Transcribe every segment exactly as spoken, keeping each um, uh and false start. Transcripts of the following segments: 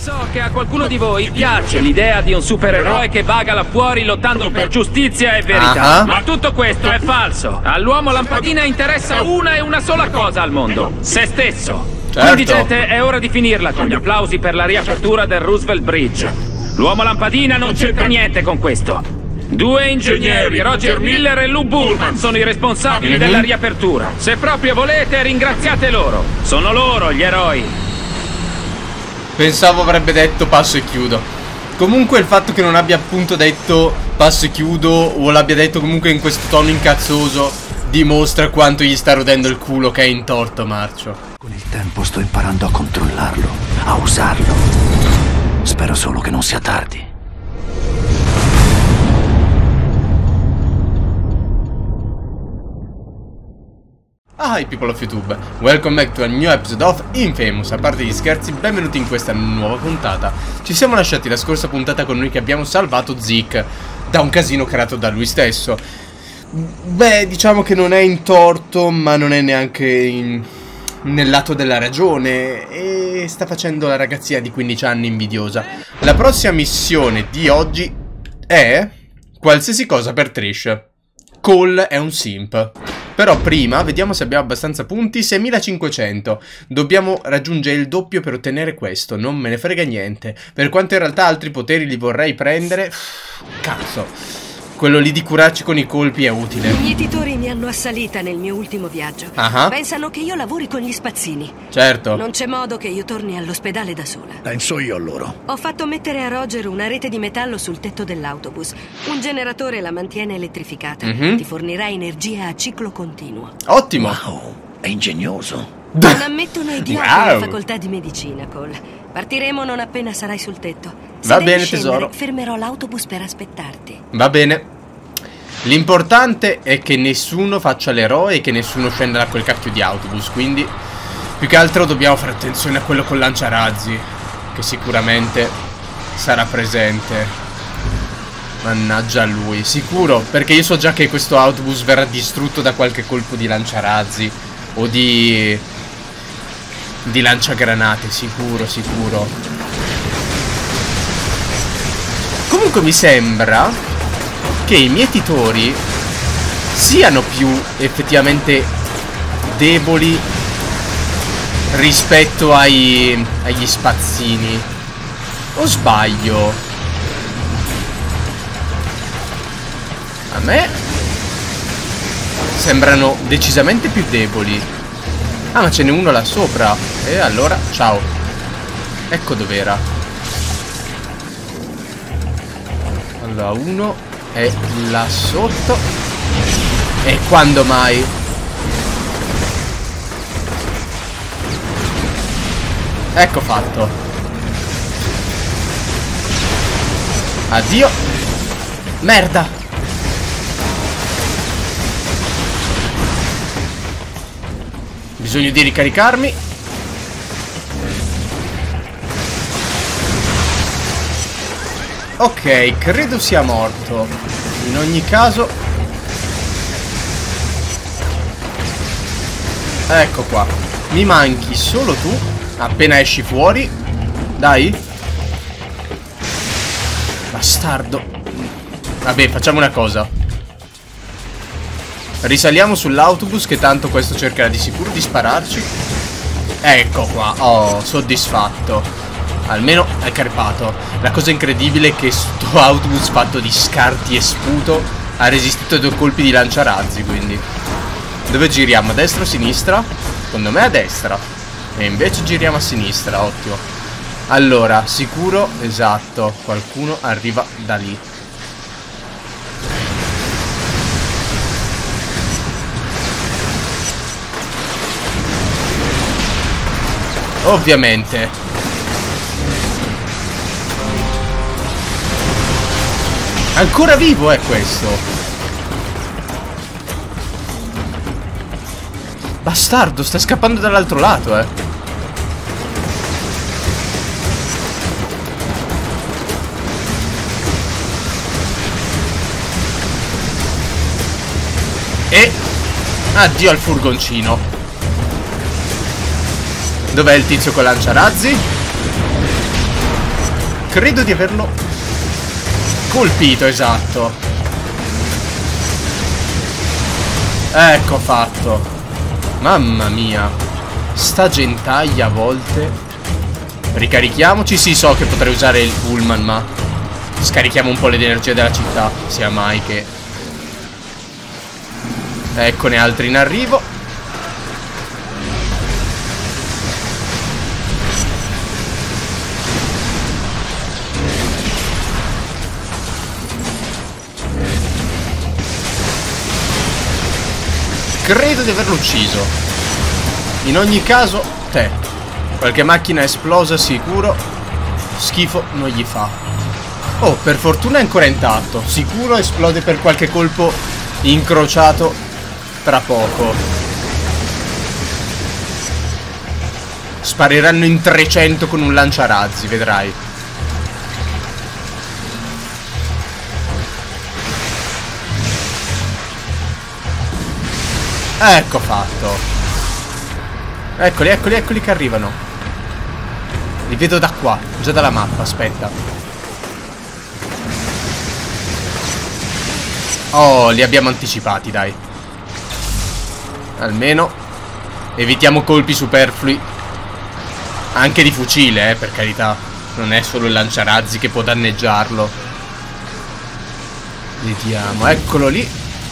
So che a qualcuno di voi piace l'idea di un supereroe che vaga là fuori lottando per giustizia e verità. Uh-huh. Ma tutto questo è falso. All'uomo lampadina interessa una e una sola cosa al mondo: se stesso. Certo. Quindi gente, è ora di finirla con gli applausi per la riapertura del Roosevelt Bridge. L'uomo lampadina non c'entra niente con questo. Due ingegneri, Roger Miller e Lou Bullman, sono i responsabili mm-hmm. della riapertura. Se proprio volete, ringraziate loro. Sono loro gli eroi. Pensavo avrebbe detto passo e chiudo. Comunque il fatto che non abbia appunto detto passo e chiudo, o l'abbia detto comunque in questo tono incazzoso, dimostra quanto gli sta rodendo il culo che è intorto Marcio. Con il tempo sto imparando a controllarlo, a usarlo. Spero solo che non sia tardi. Hi people of YouTube, welcome back to a new episode of Infamous. A parte gli scherzi, benvenuti in questa nuova puntata. Ci siamo lasciati la scorsa puntata con noi che abbiamo salvato Zeke da un casino creato da lui stesso. Beh, diciamo che non è in torto, ma non è neanche in... nel lato della ragione, e sta facendo la ragazzina di quindici anni invidiosa. La prossima missione di oggi è qualsiasi cosa per Trish. Cole è un simp. Però prima vediamo se abbiamo abbastanza punti. Seimilacinquecento. Dobbiamo raggiungere il doppio per ottenere questo. Non me ne frega niente. Per quanto in realtà altri poteri li vorrei prendere. Cazzo. Quello lì di curarci con i colpi è utile. I mietitori mi hanno assalita nel mio ultimo viaggio. uh-huh. Pensano che io lavori con gli spazzini. Certo. Non c'è modo che io torni all'ospedale da sola. Penso io a loro. Ho fatto mettere a Roger una rete di metallo sul tetto dell'autobus. Un generatore la mantiene elettrificata. uh-huh. Ti fornirà energia a ciclo continuo. Ottimo. Wow, è ingegnoso. Non ammettono idioti wow. alla facoltà di medicina, Cole. Partiremo non appena sarai sul tetto. Se Va devi bene, scendere, tesoro. fermerò l'autobus per aspettarti. Va bene. L'importante è che nessuno faccia l'eroe e che nessuno scenda da quel cacchio di autobus. Quindi più che altro dobbiamo fare attenzione a quello con lanciarazzi, che sicuramente sarà presente. Mannaggia lui. Sicuro, perché io so già che questo autobus verrà distrutto da qualche colpo di lanciarazzi o di Di lanciagranate. Sicuro, sicuro. Comunque mi sembra che i mietitori siano più effettivamente deboli rispetto ai agli spazzini. O sbaglio? A me sembrano decisamente più deboli. Ah, ma ce n'è uno là sopra. E allora, ciao. Ecco dov'era. Allora, uno è là sotto. E quando mai? Ecco fatto. Addio. Merda. Bisogno di ricaricarmi. Ok, credo sia morto. In ogni caso, ecco qua. Mi manchi solo tu. Appena esci fuori. Dai. Bastardo. Vabbè, facciamo una cosa. Risaliamo sull'autobus, che tanto questo cercherà di sicuro di spararci. Ecco qua. Oh, soddisfatto. Almeno è crepato. La cosa incredibile è che sto autobus fatto di scarti e sputo ha resistito ai due colpi di lanciarazzi, quindi. Dove giriamo? A destra o a sinistra? Secondo me a destra. E invece giriamo a sinistra, ottimo. Allora, sicuro, esatto, qualcuno arriva da lì. Ovviamente. Ancora vivo è questo. Bastardo, sta scappando dall'altro lato, eh. E addio al furgoncino. Dov'è il tizio con lanciarazzi? Credo di averlo colpito, esatto. Ecco fatto. Mamma mia. Sta gentaglia a volte. Ricarichiamoci. Sì, so che potrei usare il pullman, ma scarichiamo un po' l'energia della città. Sia mai che... Eccone altri in arrivo. Credo di averlo ucciso. In ogni caso, te. Qualche macchina esplosa sicuro. Schifo non gli fa. Oh, per fortuna è ancora intatto. Sicuro esplode per qualche colpo incrociato tra poco. Spariranno in trecento con un lanciarazzi, vedrai. Ecco fatto. Eccoli, eccoli, eccoli che arrivano. Li vedo da qua, già dalla mappa, aspetta. Oh, li abbiamo anticipati, dai. Almeno evitiamo colpi superflui. Anche di fucile, eh, per carità. Non è solo il lanciarazzi che può danneggiarlo. Vediamo, eccolo lì.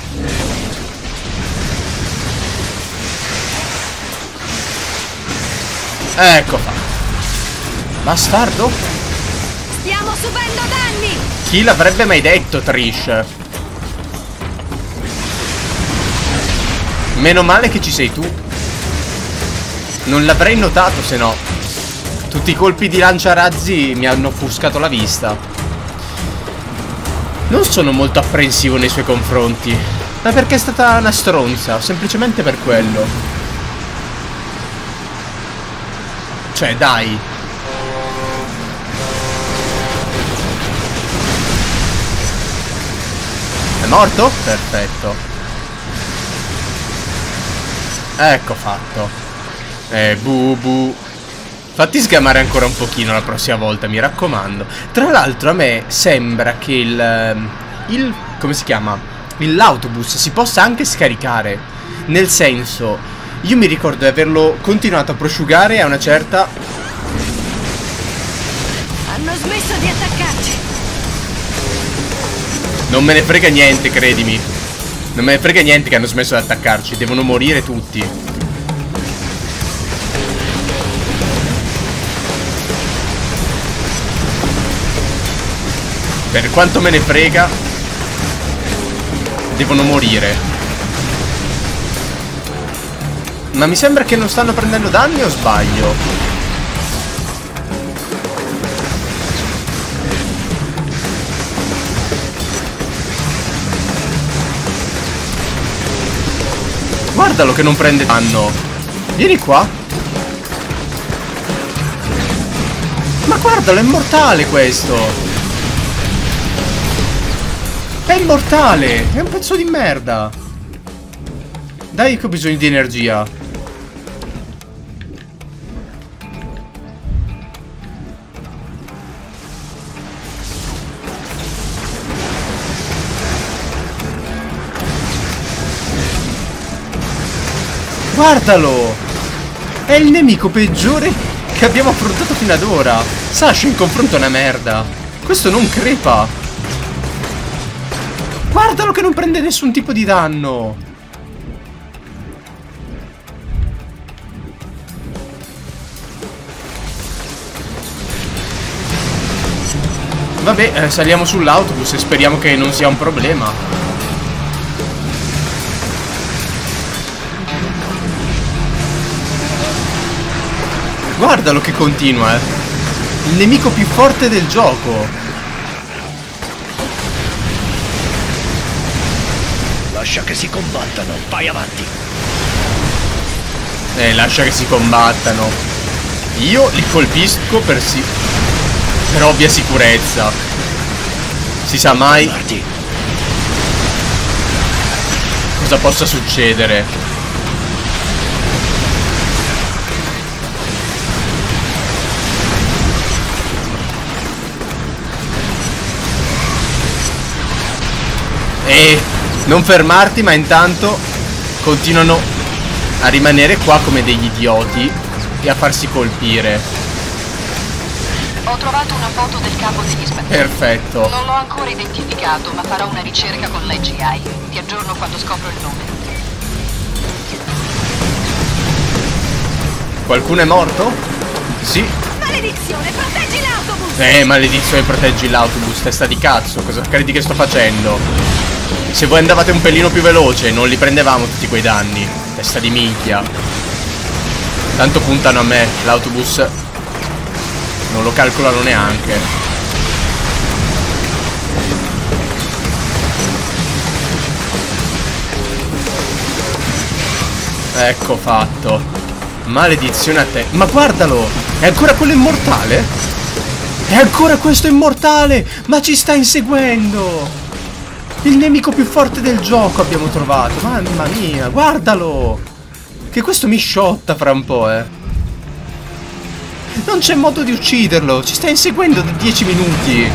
Ecco fatto. Bastardo. Stiamo subendo danni. Chi l'avrebbe mai detto, Trish? Meno male che ci sei tu. Non l'avrei notato, se no. Tutti i colpi di lanciarazzi mi hanno offuscato la vista. Non sono molto apprensivo nei suoi confronti, ma perché è stata una stronza, semplicemente per quello. Cioè, dai. È morto? Perfetto. Ecco fatto. Eh, bu bu. Fatti sgamare ancora un pochino la prossima volta, mi raccomando. Tra l'altro a me sembra che il... Il... come si chiama? L'autobus si possa anche scaricare. Nel senso... Io mi ricordo di averlo continuato a prosciugare a una certa... Hanno smesso di attaccarci. Non me ne frega niente, credimi. Non me ne frega niente che hanno smesso di attaccarci. Devono morire tutti. Per quanto me ne frega, devono morire. Ma mi sembra che non stanno prendendo danni o sbaglio? Guardalo che non prende danno. Vieni qua. Ma guardalo, è immortale questo. È immortale. È un pezzo di merda. Dai che ho bisogno di energia. Guardalo! È il nemico peggiore che abbiamo affrontato fino ad ora. Sasha in confronto è una merda. Questo non crepa. Guardalo che non prende nessun tipo di danno. Vabbè, eh, saliamo sull'autobus e speriamo che non sia un problema. Guardalo che continua, eh. Il nemico più forte del gioco. Lascia che si combattano, vai avanti. Eh, lascia che si combattano. Io li colpisco per sì. Per ovvia sicurezza. Si sa mai Guardi. cosa possa succedere. Non fermarti, ma intanto continuano a rimanere qua come degli idioti e a farsi colpire. Ho trovato una foto del capo degli spaghetti. Perfetto. Non l'ho ancora identificato, ma farò una ricerca con l'A G I. Ti aggiorno quando scopro il nome. Qualcuno è morto? Sì. Maledizione, proteggi l'autobus! Eh, maledizione, proteggi l'autobus, testa di cazzo, cosa credi che sto facendo? Se voi andavate un pelino più veloce non li prendevamo tutti quei danni. Testa di minchia. Tanto puntano a me, l'autobus non lo calcolano neanche. Ecco fatto. Maledizione a te. Ma guardalo, è ancora quello immortale? È ancora questo immortale! Ma ci sta inseguendo! Il nemico più forte del gioco abbiamo trovato. Mamma mia, guardalo! Che questo mi sciotta fra un po', eh. Non c'è modo di ucciderlo. Ci sta inseguendo da dieci minuti.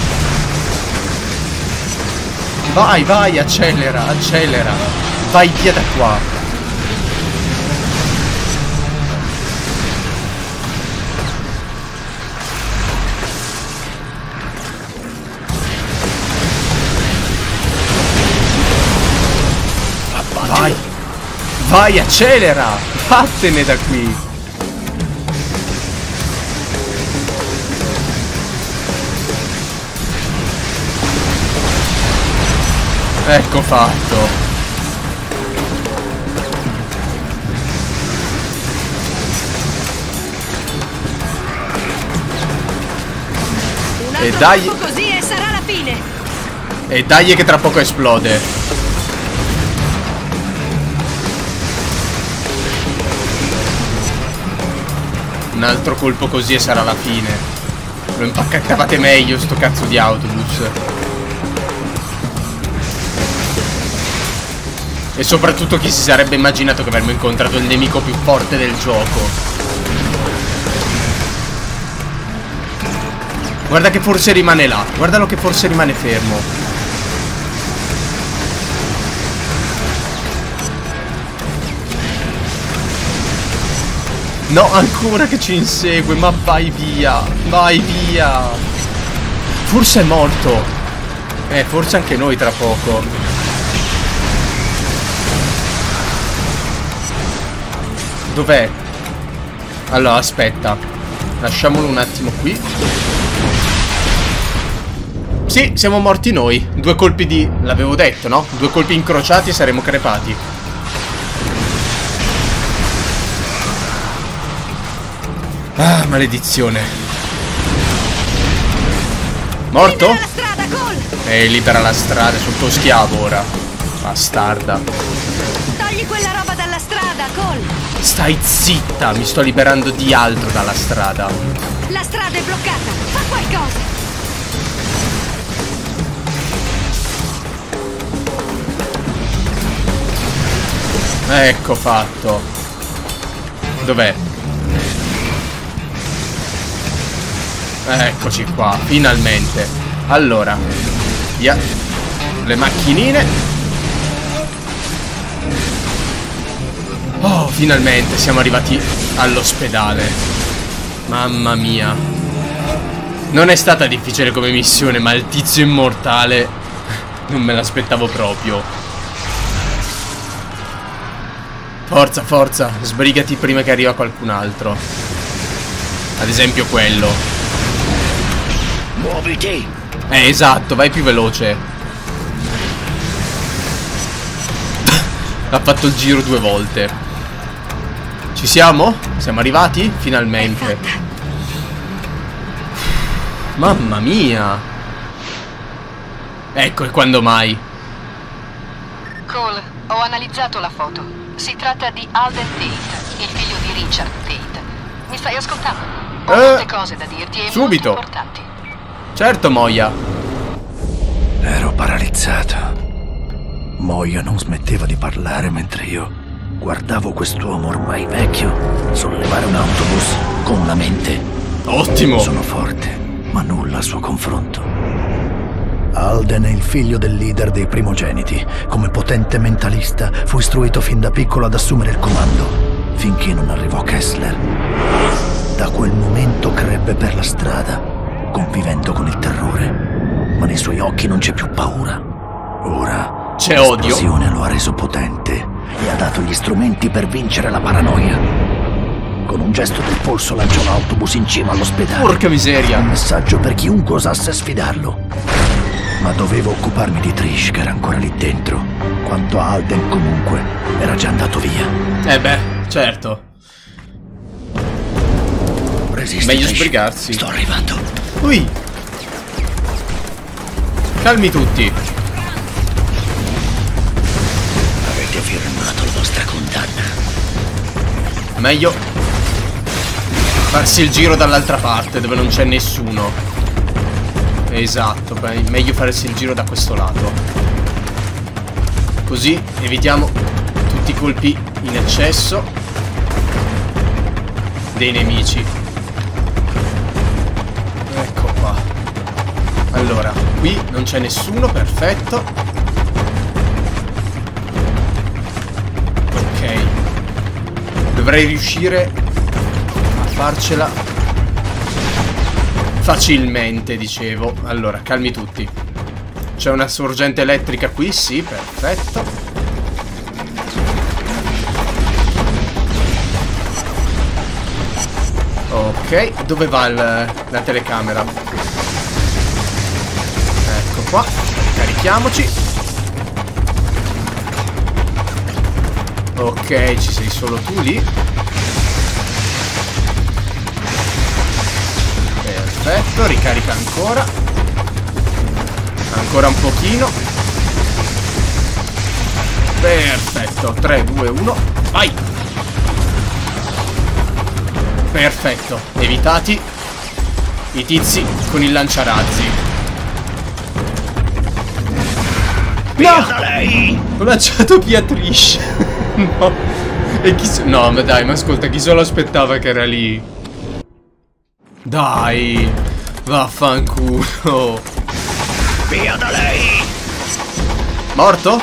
Vai, vai, accelera, accelera. Vai via da qua. Vai, vai, accelera. Vattene da qui. Ecco fatto. Un E altro dai. colpo così e sarà la fine. E dai che tra poco esplode. Un altro colpo così e sarà la fine. Lo impacchettavate meglio sto cazzo di autobus. E soprattutto chi si sarebbe immaginato che avremmo incontrato il nemico più forte del gioco. Guarda che forse rimane là. Guardalo che forse rimane fermo. No, ancora che ci insegue. Ma vai via. Vai via. Forse è morto. Eh, forse anche noi tra poco. Dov'è? Allora, aspetta. Lasciamolo un attimo qui. Sì, siamo morti noi. Due colpi di... l'avevo detto, no? Due colpi incrociati e saremo crepati. Ah, maledizione. Morto? Libera la strada, Cole! E libera la strada, sul tuo schiavo ora. Bastarda. Togli quella roba dalla strada, Cole! Stai zitta, mi sto liberando di altro dalla strada. La strada è bloccata, fa qualcosa! Ecco fatto. Dov'è? Eccoci qua, finalmente. Allora, via le macchinine. Oh, finalmente siamo arrivati all'ospedale. Mamma mia. Non è stata difficile come missione, ma il tizio immortale non me l'aspettavo proprio. Forza, forza, sbrigati prima che arriva qualcun altro. Ad esempio quello. Muoviti! Eh, esatto, vai più veloce. Ha fatto il giro due volte. Ci siamo? Siamo arrivati? Finalmente. Mamma mia. Ecco, e quando mai? Cole, ho analizzato la foto. Si tratta di Alden Tate, il figlio di Richard Tate. Mi stai ascoltando? Ho Eh, molte cose da dirti e subito. molto importanti. Certo, Moia. Ero paralizzato. Moia non smetteva di parlare mentre io guardavo quest'uomo ormai vecchio sollevare un autobus con la mente. Ottimo. Sono forte, ma nulla a suo confronto. Alden è il figlio del leader dei primogeniti. Come potente mentalista fu istruito fin da piccolo ad assumere il comando, finché non arrivò Kessler. Da quel momento crebbe per la strada, convivendo con il terrore. Ma nei suoi occhi non c'è più paura. Ora c'è odio. L'esplosione lo ha reso potente e ha dato gli strumenti per vincere la paranoia. Con un gesto del polso lanciò l'autobus in cima all'ospedale. Porca miseria. Un messaggio per chiunque osasse sfidarlo. Ma dovevo occuparmi di Trish, che era ancora lì dentro. Quanto a Alden, comunque, era già andato via. Eh beh, certo. Resisti, meglio Trish. sbrigarsi. Sto arrivando. Ui. Calmi tutti. Avete firmato la vostra condanna. Meglio farsi il giro dall'altra parte, dove non c'è nessuno. Esatto, beh, meglio farsi il giro da questo lato. Così evitiamo tutti i colpi in eccesso dei nemici. Ecco qua. Allora, qui non c'è nessuno, perfetto. Ok. Dovrei riuscire a farcela facilmente, dicevo. Allora, calmi tutti. C'è una sorgente elettrica qui, sì, perfetto. Ok, dove va il, la telecamera? Ecco qua, carichiamoci. Ok, ci sei solo tu lì. Perfetto, ricarica ancora. Ancora un pochino. Perfetto, tre, due, uno, vai! Perfetto, evitati i tizi con il lanciarazzi. No! Ho lanciato via Trish. No. E chi so... No, ma dai, ma ascolta, chi se lo aspettava che era lì? Dai, vaffanculo. Via da lei! Morto?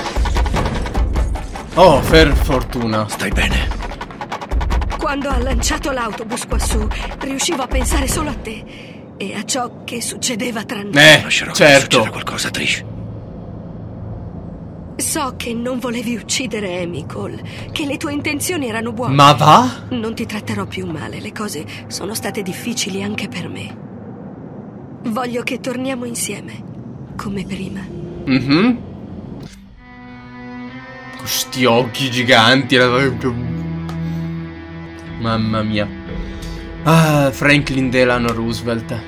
Oh, per fortuna. Stai bene? Quando ha lanciato l'autobus quassù, riuscivo a pensare solo a te e a ciò che succedeva tra noi. Eh, Lascerò certo. che succeda qualcosa, Trish. So che non volevi uccidere Amy Cole, che le tue intenzioni erano buone. Ma va? Non ti tratterò più male, le cose sono state difficili anche per me. Voglio che torniamo insieme, come prima. Mhm. Questi occhi giganti. Mamma mia. Ah, Franklin Delano Roosevelt.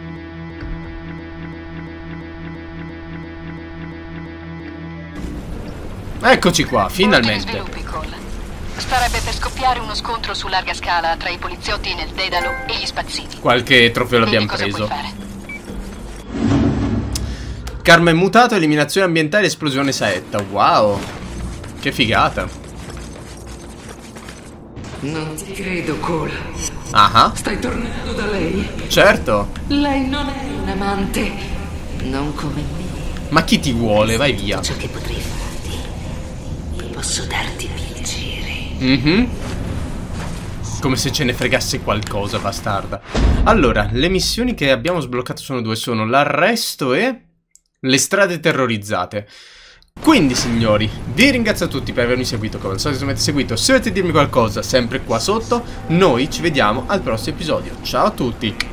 Eccoci qua, finalmente. Sviluppi, Cole. Starebbe per scoppiare uno scontro su larga scala tra i poliziotti nel Dedalo e gli spazzini. Qualche trofeo l'abbiamo Cosa preso. puoi fare? Karma è mutato, eliminazione ambientale, esplosione saetta. Wow. Che figata. Non ti credo, Cole. Ah. Stai tornando da lei? Certo. Lei non è un amante. Non come me. Ma chi ti vuole? Vai via. Ciò che potrei farti. Posso darti piacere. Mhm. Come se ce ne fregasse qualcosa, bastarda. Allora, le missioni che abbiamo sbloccato sono due. Sono l'arresto e le strade terrorizzate. Quindi, signori, vi ringrazio a tutti per avermi seguito. Come al solito, se mi avete seguito, se volete dirmi qualcosa, sempre qua sotto. Noi ci vediamo al prossimo episodio. Ciao a tutti.